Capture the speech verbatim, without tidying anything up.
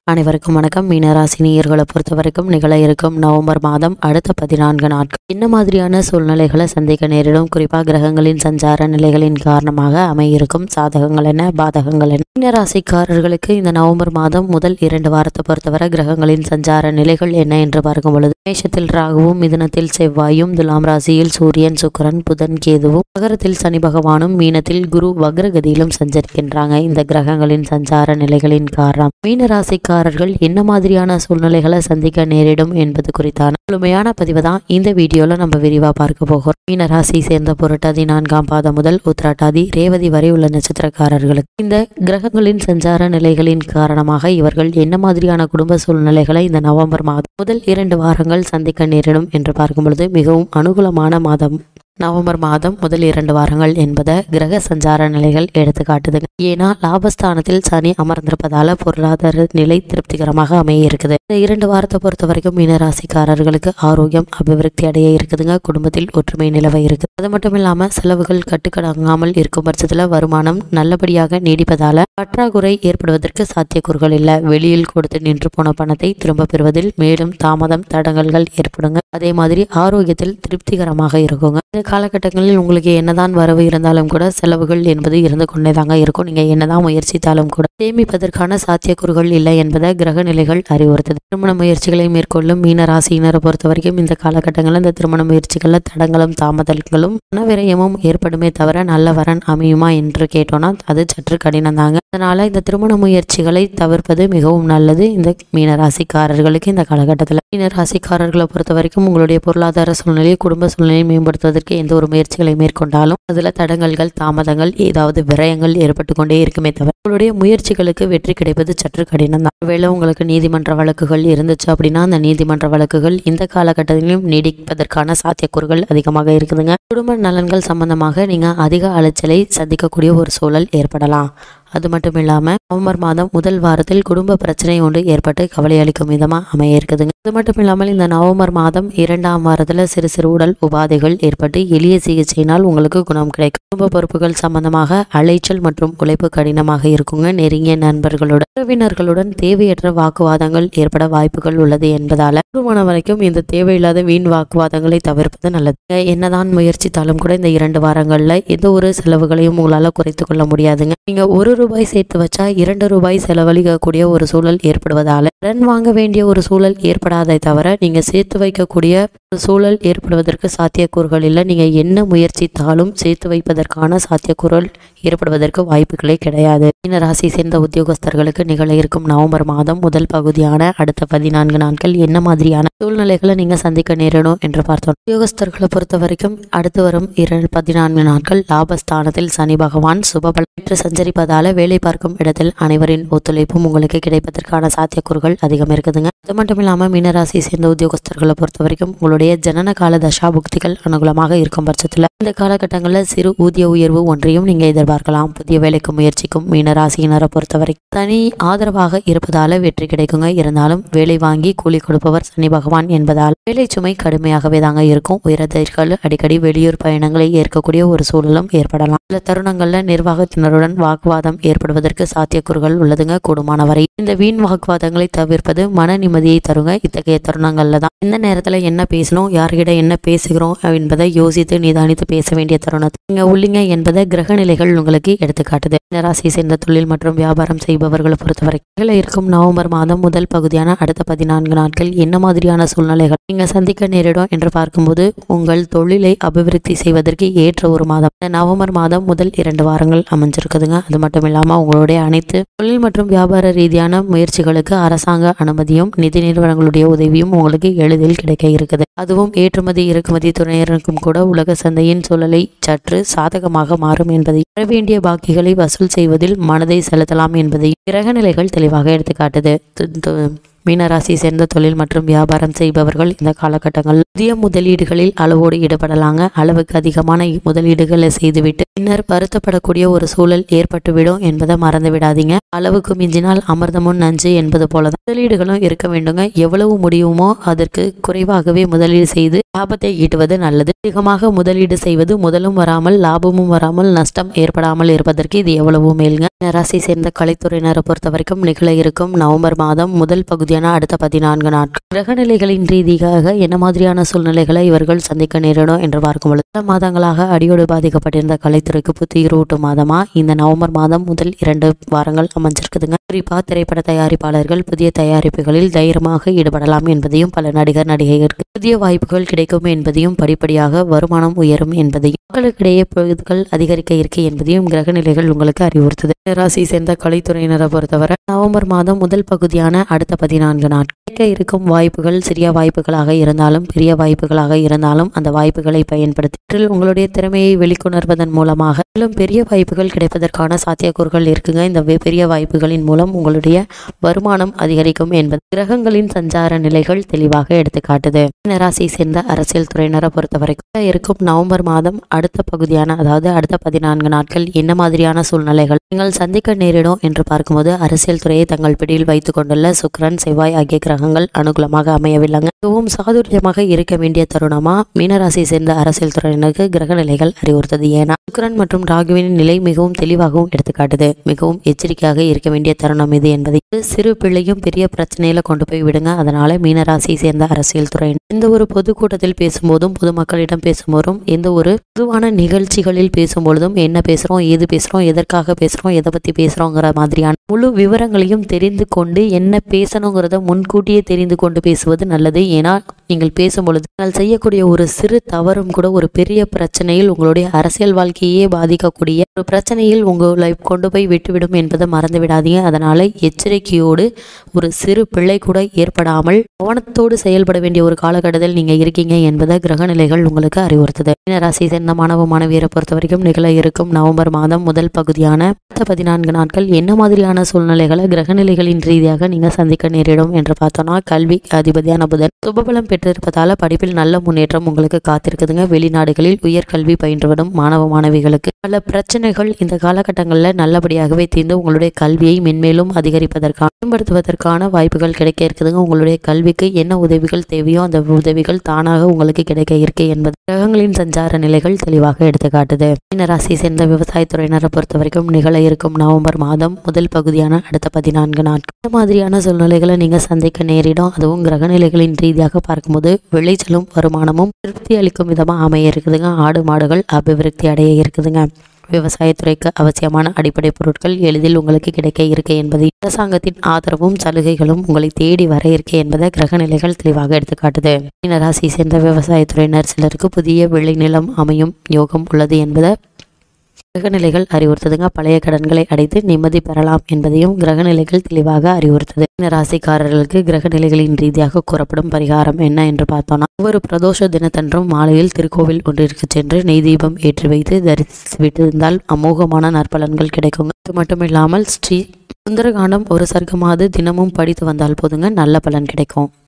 அனைவருக்கும் வணக்கம். மீனராசி நேயர்களை பொறுத்த வரைக்கும் நிகழ இருக்கும் நவம்பர் மாதம் அடுத்த பதினான்கு நாட்கள் என்ன மாதிரியான சூழ்நிலைகளை சந்திக்க நேரிடும், குறிப்பாக கிரகங்களின் சஞ்சார நிலைகளின் காரணமாக அமையிருக்கும் சாதகங்கள் என்ன, பாதகங்கள் என்ன? மீனராசிக்காரர்களுக்கு இந்த நவம்பர் மாதம் முதல் இரண்டு வாரத்தை பொறுத்தவரை கிரகங்களின் சஞ்சார நிலைகள் என்ன என்று பார்க்கும் பொழுது, மேஷத்தில் ராகுவும், மிதுனத்தில் செவ்வாயும், துலாம் ராசியில் சூரியன், சுக்கிரன், புதன், கேதுவும், மகரத்தில் சனி பகவானும், மீனத்தில் குரு வக்ரகதியிலும் சஞ்சரிக்கின்றாங்க. இந்த கிரகங்களின் சஞ்சார நிலைகளின் காரணம் மீனராசிக்காரர்கள் என்ன மாதிரியான சூழ்நிலைகளை சந்திக்க நேரிடும் என்பது குறித்தான முழுமையான பதிவு தான் இந்த வீடியோல நம்ம விரிவா பார்க்க போகிறோம். மீனராசி சேர்ந்த புரட்டாதி நான்காம் பாதம் முதல் உத்திரட்டாதி ரேவதி வரை உள்ள நட்சத்திரக்காரர்களுக்கு இந்த கிரகங்களின் சஞ்சார நிலைகளின் காரணமாக இவர்கள் என்ன மாதிரியான குடும்ப சூழ்நிலைகளை இந்த நவம்பர் மாதம் முதல் இரண்டு வாரங்கள் சந்திக்க நேரிடும் என்று பார்க்கும் பொழுது மிகவும் அனுகூலமான மாதம் நவம்பர் மாதம் முதல் இரண்டு வாரங்கள் என்பதை கிரக சஞ்சார நிலைகள் எடுத்து காட்டுதுங்க. ஏன்னா லாபஸ்தானத்தில் சனி அமர்ந்திருப்பதால பொருளாதார நிலை திருப்திகரமாக அமைய இருக்குது. இந்த இரண்டு வாரத்தை பொறுத்த வரைக்கும் மீனராசிக்காரர்களுக்கு ஆரோக்கியம் அபிவிருத்தி அடைய இருக்குதுங்க. குடும்பத்தில் ஒற்றுமை நிலவ இருக்குது. அது மட்டும் இல்லாம செலவுகள் கட்டுக்கடங்காமல் இருக்கும் பட்சத்துல வருமானம் நல்லபடியாக நீடிப்பதால பற்றாக்குறை ஏற்படுவதற்கு சாத்தியக்கூறுகள் இல்லை. வெளியில் கொடுத்து நின்று போன பணத்தை திரும்ப பெறுவதில் மேலும் தாமதம் தடங்கல்கள் ஏற்படுங்க. அதே மாதிரி ஆரோக்கியத்தில் திருப்திகரமாக இருக்குங்க. இந்த காலகட்டங்களில் உங்களுக்கு என்னதான் வரவு இருந்தாலும் கூட செலவுகள் என்பது இருந்து கொண்டே தாங்க இருக்கும். நீங்க என்னதான் முயற்சித்தாலும் கூட சேமிப்பதற்கான சாத்தியக்கூறுகள் இல்லை என்பதை கிரக நிலைகள் அறிவுறுத்தது. திருமண முயற்சிகளை மேற்கொள்ளும் மீன ராசியினரை பொறுத்த வரைக்கும் இந்த காலகட்டங்களில் இந்த திருமண முயற்சிகள்ல தடங்களும் தாமதங்களும் பணவிரயமும் ஏற்படுமே தவிர நல்ல வரன் அமையுமா என்று கேட்டோம்னா அது சற்று கடினம் தாங்க. அதனால இந்த திருமண முயற்சிகளை தவிர்ப்பது மிகவும் நல்லது இந்த மீனராசிக்காரர்களுக்கு. இந்த காலகட்டத்தில் மீனராசிக்காரர்களை பொறுத்த வரைக்கும் உங்களுடைய பொருளாதார சூழ்நிலையை, குடும்ப சூழ்நிலையை மேம்படுத்துவதற்கு எந்த ஒரு முயற்சிகளை மேற்கொண்டாலும் அதுல தடங்கல்கள், தாமதங்கள், ஏதாவது விரயங்கள் ஏற்பட்டு கொண்டே இருக்குமே தவிர உங்களுடைய முயற்சிகளுக்கு வெற்றி கிடைப்பது சற்று கடினம் தான். ஒருவேளை உங்களுக்கு நீதிமன்ற வழக்குகள் இருந்துச்சு அப்படின்னா அந்த நீதிமன்ற வழக்குகள் இந்த காலகட்டத்திலும் நீடிப்பதற்கான சாத்தியக்கூறுகள் அதிகமாக இருக்குதுங்க. குடும்ப நலன்கள் சம்பந்தமாக நீங்க அதிக அலைச்சலை சந்திக்கக்கூடிய ஒரு சூழல் ஏற்படலாம். அது மட்டும் இல்லாமல் நவம்பர் மாதம் முதல் வாரத்தில் குடும்ப பிரச்சனை ஒன்று ஏற்பட்டு கவலை அளிக்கும் விதமாக அமைய இருக்குதுங்க. அது மட்டும் இல்லாமல் இந்த நவம்பர் மாதம் இரண்டாம் வாரத்தில் சிறு சிறு உடல் உபாதைகள் ஏற்பட்டு எளிய சிகிச்சையினால் உங்களுக்கு குணம் கிடைக்கும். குடும்ப பொறுப்புகள் சம்பந்தமாக அலைச்சல் மற்றும் உழைப்பு கடினமாக இருக்குங்க. நெருங்கிய நண்பர்களுடன் உறவினர்களுடன் தேவையற்ற வாக்குவாதங்கள் ஏற்பட வாய்ப்புகள் உள்ளது என்பதால குடும்பமான வரைக்கும் இந்த தேவையில்லாத வீண் வாக்குவாதங்களை தவிர்ப்பது நல்லது. என்னதான் முயற்சித்தாலும் கூட இந்த இரண்டு வாரங்கள்ல எந்த ஒரு செலவுகளையும் உங்களால் குறைத்து கொள்ள முடியாதுங்க. நீங்க ஒரு ரூபாய் சேர்த்து வச்சா இரண்டு ரூபாய் செலவழிக்கக்கூடிய ஒரு சூழல் ஏற்படுவதால கடன் வாங்க வேண்டிய ஒரு சூழல் ஏற்படாதே தவிர நீங்க சேர்த்து வைக்கக்கூடிய சூழல் ஏற்படுவதற்கு சாத்தியக்கூறுகள் இல்லை. நீங்க என்ன முயற்சித்தாலும் சேர்த்து வைப்பதற்கான சாத்தியக்கூறுகள் ஏற்படுவதற்கு வாய்ப்புகளே கிடையாது. மீன ராசி சேர்ந்த உத்தியோகஸ்தர்களுக்கு நிகழ இருக்கும் நவம்பர் மாதம் முதல் பகுதியான அடுத்த பதினான்கு நாட்கள் என்ன மாதிரியான சூழ்நிலைகளை நீங்க சந்திக்க நேரிடும் என்று பார்த்தோம். உத்தியோகஸ்தர்களை பொறுத்த வரைக்கும் அடுத்து வரும் இரண்டு பதினான்கு நாட்கள் லாபஸ்தானத்தில் சனி பகவான் சுபபலம் பெற்று சஞ்சரிப்பதால வேலை பார்க்கும் இடத்தில் அனைவரின் ஒத்துழைப்பும் உங்களுக்கு கிடைப்பதற்கான சாத்தியக்கூறுகள் அதிகம் இருக்குதுங்க. அது மட்டும் இல்லாம மீனராசி சேர்ந்த உத்தியோகஸ்தர்களை பொறுத்த வரைக்கும் உங்களுடைய ஜனன கால தசா புக்திகள் அனுகூலமாக இருக்கும் பட்சத்துல இந்த காலகட்டங்களில் சிறு ஊதிய உயர்வு ஒன்றையும் நீங்க எதிர்பார்க்கலாம். புதிய வேலைக்கு முயற்சிக்கும் மீனராசியினரை பொறுத்தவரை தனி ஆதரவாக இருப்பதால வெற்றி கிடைக்குங்க. இருந்தாலும் வேலை வாங்கி கூலி கொடுப்பவர் சனி பகவான் என்பதால் வேலை சுமை கடுமையாகவே தாங்க இருக்கும். உயரதிர்கள் அடிக்கடி வெளியூர் பயணங்களை ஏற்கக்கூடிய ஒரு சூழலும் ஏற்படலாம். சில தருணங்கள்ல நிர்வாகத்தினருடன் வாக்குவாதம் ஏற்படுவதற்கு சாத்தியக்கூறுகள் உள்ளதுங்க. கூடுமானவரை இந்த வீண் வாக்குவாதங்களை தவிர்ப்பது மன நிம்மதியை தருங்க. இத்தகைய தருணங்கள்ல தான் இந்த நேரத்துல என்ன பேசணும், யார்கிட்ட என்ன பேசுகிறோம் என்பதை யோசித்து நிதானித்து பேச வேண்டிய தருணத்தை நீங்க உள்ளீங்க என்பதை கிரக நிலைகள் உங்களுக்கு எடுத்துக்காட்டுது. ராசி சேர்ந்த தொழில் மற்றும் வியாபாரம் செய்பவர்களை பொறுத்தவரை இருக்கும் நவம்பர் மாதம் முதல் பகுதியான அடுத்த பதினான்கு நாட்கள் என்ன மாதிரியான சூழ்நிலைகள் நீங்க சந்திக்க நேரிடும் என்று பார்க்கும்போது உங்கள் தொழிலை அபிவிருத்தி செய்வதற்கு ஏற்ற ஒரு மாதம் இந்த நவம்பர் மாதம் முதல் இரண்டு வாரங்கள் அமைஞ்சிருக்குதுங்க. அது மட்டும் இல்லாம உங்களுடைய அனைத்து தொழில் மற்றும் வியாபார ரீதியான முயற்சிகளுக்கு அரசாங்க அனுமதியும் நிதி நிறுவனங்களுடைய உதவியும் உங்களுக்கு எளிதில் கிடைக்க இருக்குது. அதுவும் ஏற்றுமதி இறக்குமதி துறையினருக்கும் கூட உலக சந்தையின் சூழலை சற்று சாதகமாக மாறும் என்பதை வர வேண்டிய பாக்கிகளை வசூல் செய்வதில் மனதை செலுத்தலாம் என்பதை கிரக நிலைகள் தெளிவாக எடுத்துக்காட்டுது. மீனராசி சேர்ந்த தொழில் மற்றும் வியாபாரம் செய்பவர்கள் இந்த காலகட்டங்கள் புதிய முதலீடுகளில் அளவோடு ஈடுபடலாங்க. அளவுக்கு அதிகமான முதலீடுகளை செய்துவிட்டு பின்னர் வருத்தப்படக்கூடிய ஒரு சூழல் ஏற்பட்டுவிடும் என்பதை மறந்து விடாதீங்க. அளவுக்கு மிஞ்சினால் அமிர்தமும் நஞ்சு என்பது போலதான் முதலீடுகளும் இருக்க வேண்டுங்க. எவ்வளவு முடியுமோ அதற்கு குறைவாகவே முதலீடு செய்து லாபத்தை ஈட்டுவது நல்லது. அதிகமாக முதலீடு செய்வது முதலும் வராமல் லாபமும் வராமல் நஷ்டம் ஏற்படாமல் இருப்பதற்கு இது எவ்வளவு மேலுங்க. ராசி சேர்ந்த கலைத்துறையினரை பொறுத்த வரைக்கும் நிகழ இருக்கும் நவம்பர் மாதம் முதல் பகுதியான அடுத்த பதினான்கு நாட்கள் கிரகநிலைகளின் ரீதியாக என்ன மாதிரியான சூழ்நிலைகளை இவர்கள் சந்திக்க நேரிடும் என்று பார்க்கும் பொழுது பல மாதங்களாக அடியோடு பாதிக்கப்பட்டிருந்த கலைத்துறைக்கு புத்துயிரூட்டும் மாதமா இந்த நவம்பர் மாதம் முதல் இரண்டு வாரங்கள் அமைஞ்சிருக்குதுங்க. குறிப்பா திரைப்பட தயாரிப்பாளர்கள் புதிய தயாரிப்புகளில் தைரியமாக ஈடுபடலாம் என்பதையும் பல நடிகர் நடிகைகளுக்கு புதிய வாய்ப்புகள் கிடைக்கும் என்பதையும் படிப்படியாக வருமானம் உயரும் என்பதையும் மக்களுக்கிடையே பொழுதுகள் அதிகரிக்க இருக்கு என்பதையும் கிரகநிலைகள் உங்களுக்கு அறிவுறுத்துது. ராசி சேர்ந்த கலைத்துறையினரை பொறுத்தவரை நவம்பர் மாதம் முதல் பகுதியான அடுத்த பதினான்கு நாட்கள் கிடைக்க இருக்கும் வாய்ப்புகள் சிறிய வாய்ப்புகளாக இருந்தாலும் பெரிய வாய்ப்புகளாக இருந்தாலும் அந்த வாய்ப்புகளை பயன்படுத்தி உங்களுடைய திறமையை வெளிக்கொணர்வதன் மூலமாக மேலும் பெரிய வாய்ப்புகள் கிடைப்பதற்கான சாத்தியக்கூறுகள் இருக்குங்க. இந்த பெரிய வாய்ப்புகளின் மூலம் உங்களுடைய வருமானம் அதிகரிக்கும் என்பது கிரகங்களின் சஞ்சார நிலைகள் தெளிவாக எடுத்துக்காட்டுது. ராசி சேர்ந்த அரசியல் துறையினரை பொறுத்தவரைக்கும் இருக்கும் நவம்பர் மாதம் அடுத்த பகுதியான அதாவது அடுத்த பதினான்கு நாட்கள் என்ன மாதிரியான சூழ்நிலைகள் நீங்கள் சந்திக்க நேரிடும் என்று பார்க்கும்போது அரசியல் துறையை தங்கள் பிடியில் வைத்துக் கொண்டுள்ள சுக்கிரன் செவ்வாய் ஆகிய கிரகங்கள் அனுகூலமாக அமையவில்லைங்க. மிகவும் சாதுரியமாக இருக்க வேண்டிய தருணமா மீனராசி சேர்ந்த அரசியல் துறையினருக்கு கிரக நிலைகள் அறிவுறுத்தது. ஏன்னா சுக்கிரன் மற்றும் ராகுவின் நிலை மிகவும் தெளிவாகவும் எடுத்துக்காட்டுது. மிகவும் எச்சரிக்கையாக இருக்க வேண்டிய தருணம் இது என்பதை சிறு பிள்ளையும் பெரிய பிரச்சனையில கொண்டு போய் விடுங்க. அதனால மீனராசி சேர்ந்த அரசியல் துறையினர் எந்த ஒரு பொதுக்கூட்டத்தில் பேசும்போதும் பொதுமக்களிடம் பேசும்போதும் எந்த ஒரு பொதுவான நிகழ்ச்சிகளில் பேசும்பொழுதும் என்ன பேசுறோம் ஏது பேசுறோம் எதற்காக பேசுறோம் எதை பத்தி பேசுறோங்கிற மாதிரியான முழு விவரங்களையும் தெரிந்து கொண்டு என்ன பேசணுங்கிறத முன்கூட்டியே தெரிந்து கொண்டு பேசுவது நல்லது. ஏன்னா நீங்கள் பேசும்பொழுது நீங்கள் செய்யக்கூடிய ஒரு சிறு தவறும் கூட ஒரு பெரிய பிரச்சனையில் உங்களுடைய அரசியல் வாழ்க்கையே பாதிக்கக்கூடிய ஒரு பிரச்சனையில் உங்களை கொண்டு போய் விட்டுவிடும் என்பதை மறந்து விடாதீங்க. அதனால எச்சரிக்கையோடு ஒரு சிறு பிள்ளை கூட ஏற்படாமல் கவனத்தோடு செயல்பட வேண்டிய ஒரு காலகட்டத்தில் நீங்க இருக்கீங்க என்பதை கிரக நிலைகள் உங்களுக்கு அறிவுறுத்துது. ராசி சேர்ந்த மாணவ மாணவியரை பொறுத்த வரைக்கும் நிகழ இருக்கும் நவம்பர் மாதம் முதல் பகுதியான பதினான்கு நாட்கள் என்ன மாதிரியான சூழ்நிலைகளை கிரகநிலைகளின் ரீதியாக நீங்க சந்திக்க நேரிடும் என்று பார்த்தோம்னா கல்வி அதிபதியான புதன் சுபபலம் பெற்றிருப்பதால படிப்பில் நல்ல முன்னேற்றம் உங்களுக்கு காத்திருக்குதுங்க. வெளிநாடுகளில் உயர்கல்வி பயின்று வரும் மாணவ மாணவிகளுக்கு பல பிரச்சனைகள் இந்த காலகட்டங்களில் நல்லபடியாகவே தீர்ந்து உங்களுடைய கல்வியை மென்மேலும் அதிகரிப்பதற்கான மேம்படுத்துவதற்கான வாய்ப்புகள் கிடைக்க இருக்குதுங்க. உங்களுடைய கல்விக்கு என்ன உதவிகள் தேவையோ அந்த உதவிகள் தானாக உங்களுக்கு கிடைக்க இருக்கு என்பது கிரகங்களின் சஞ்சார நிலைகள் தெளிவாக எடுத்துக்காட்டுது. மீனராசி சேர்ந்த விவசாயத்துறையினரை பொறுத்த வரைக்கும் நிகழ இருக்கும் நவம்பர் மாதம் முதல் பகுதியான அடுத்த பதினான்கு நாட்கள் இந்த மாதிரியான சூழ்நிலைகளை நீங்க சந்திக்க நேரிடும். அதுவும் கிரகநிலைகளின் ரீதியாக பார்க்கும்போது விளைச்சலும் வருமானமும் திருப்தி அளிக்கும் விதமா அமைய இருக்குதுங்க. ஆடு மாடுகள் அபிவிருத்தி அடைய இருக்குதுங்க. விவசாயத்துறைக்கு அவசியமான அடிப்படை பொருட்கள் எளிதில் உங்களுக்கு கிடைக்க இருக்கு என்பதை அரசாங்கத்தின் ஆதரவும் சலுகைகளும் உங்களை தேடி வர இருக்கு என்பதை கிரகநிலைகள் தெளிவாக எடுத்துக்காட்டுது. மீனராசி சேர்ந்த விவசாயத்துறையினர் சிலருக்கு புதிய விளைநிலம் அமையும் யோகம் உள்ளது என்பதை கிரகநிலைகள் அறிவுறுத்துதுங்க. பழைய கடன்களை அடைத்து நிம்மதி பெறலாம் என்பதையும் கிரகநிலைகள் தெளிவாக அறிவுறுத்துது. ராசிக்காரர்களுக்கு கிரகநிலைகளின் ரீதியாக கூறப்படும் பரிகாரம் என்ன என்று பார்த்தோம்னா ஒவ்வொரு பிரதோஷ தினத்தன்றும் மாலையில் திருக்கோவில் ஒன்றிற்கு சென்று நெய் தீபம் ஏற்றி வைத்து தரிசி விட்டிருந்தால் அமோகமான நற்பலன்கள் கிடைக்குங்க. அது மட்டுமில்லாமல் ஸ்ரீ சுந்தரகாண்டம் ஒரு சர்க்கமாவது தினமும் படித்து வந்தால் போதுங்க நல்ல பலன் கிடைக்கும்.